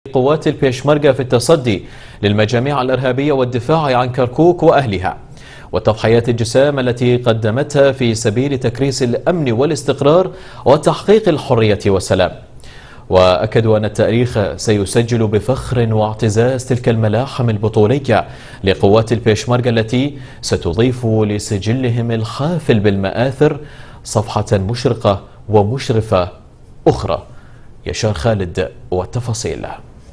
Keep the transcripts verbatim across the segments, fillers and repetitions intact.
قوات البيشمركة في التصدي للمجاميع الإرهابية والدفاع عن كركوك وأهلها، والتضحيات الجسام التي قدمتها في سبيل تكريس الأمن والاستقرار وتحقيق الحرية والسلام. وأكدوا أن التاريخ سيسجل بفخر واعتزاز تلك الملاحم البطولية لقوات البيشمركة التي ستضيف لسجلهم الحافل بالمآثر صفحة مشرقة ومشرفة أخرى. يشار خالد والتفاصيل.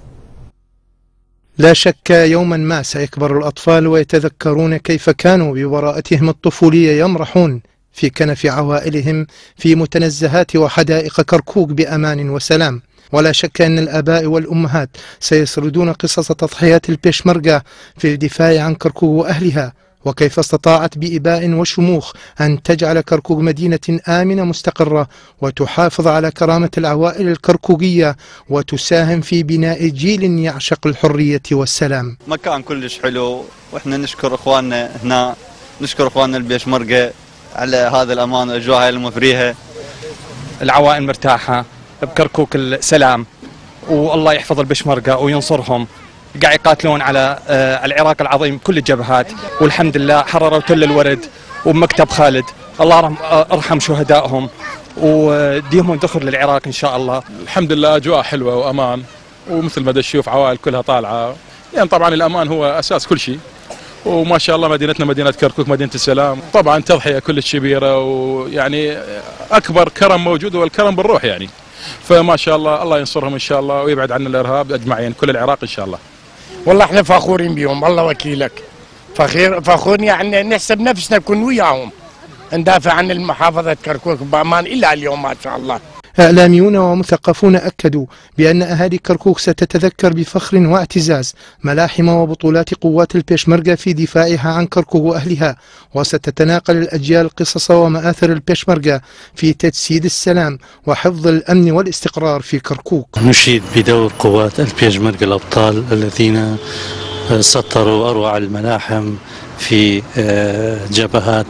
لا شك يوما ما سيكبر الأطفال ويتذكرون كيف كانوا ببراءتهم الطفولية يمرحون في كنف عوائلهم في متنزهات وحدائق كركوك بأمان وسلام. ولا شك أن الآباء والأمهات سيسردون قصص تضحيات البيشمركة في الدفاع عن كركوك وأهلها، وكيف استطاعت بإباء وشموخ أن تجعل كركوك مدينة آمنة مستقرة وتحافظ على كرامة العوائل الكركوكية وتساهم في بناء جيل يعشق الحرية والسلام. مكان كلش حلو، وإحنا نشكر إخواننا هنا، نشكر إخواننا البيشمركة على هذا الأمان والأجواء هاي المفريحة. العوائل مرتاحة بكركوك السلام، والله يحفظ البيشمركة وينصرهم. قاعد يقاتلون على العراق العظيم كل الجبهات، والحمد لله حرروا تل الورد ومكتب خالد. الله ارحم شهدائهم وديهم ذخر للعراق ان شاء الله. الحمد لله اجواء حلوه وامان، ومثل ما تشوف عوائل كلها طالعه، يعني طبعا الامان هو اساس كل شيء. وما شاء الله مدينتنا مدينه كركوك مدينه السلام، طبعا تضحيه كلش كبيره، ويعني اكبر كرم موجود هو الكرم بالروح يعني. فما شاء الله الله ينصرهم ان شاء الله ويبعد عنا الارهاب اجمعين كل العراق ان شاء الله. والله احنا فخورين بهم، الله وكيلك. فخير فخورين، يعني نحسب نفسنا نكون وياهم ندافع عن المحافظة كركوك بأمان إلى اليوم ما شاء الله. إعلاميون ومثقفون أكدوا بأن أهالي كركوك ستتذكر بفخر واعتزاز ملاحم وبطولات قوات البيشمركة في دفاعها عن كركوك وأهلها، وستتناقل الأجيال قصص ومآثر البيشمركة في تجسيد السلام وحفظ الأمن والاستقرار في كركوك. نشيد بدور قوات البيشمركة الأبطال الذين سطروا أروع الملاحم في جبهات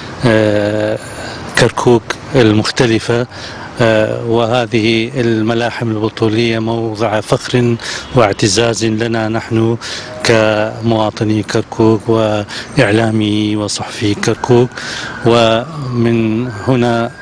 كركوك المختلفة، وهذه الملاحم البطولية موضع فخر واعتزاز لنا نحن كمواطني كركوك وإعلامي وصحفي كركوك. ومن هنا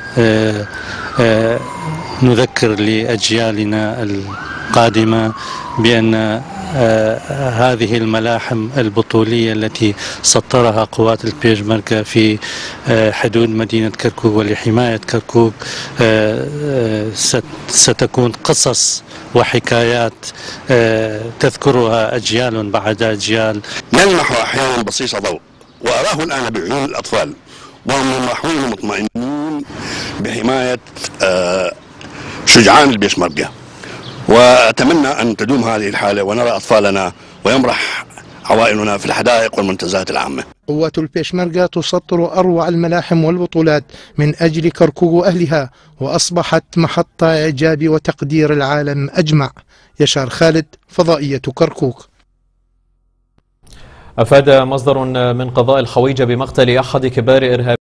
نذكر لأجيالنا القادمة بأن آه هذه الملاحم البطولية التي سطرها قوات البيشمركة في آه حدود مدينة كركوك ولحماية كركوك آه آه ستكون قصص وحكايات آه تذكرها أجيال بعد أجيال. نلمح أحيانا بصيص ضوء وأراه الآن بعيون الأطفال، وهم يلمحون مطمئنون بحماية آه شجعان البيشمركة. وأتمنى أن تدوم هذه الحالة ونرى أطفالنا ويمرح عوائلنا في الحدائق والمنتزهات العامة. قوات البيشمركة تسطر أروع الملاحم والبطولات من أجل كركوك وأهلها، وأصبحت محط إعجاب وتقدير العالم أجمع. يشار خالد، فضائية كركوك. أفاد مصدر من قضاء الحويجة بمقتل أحد كبار إرهابيين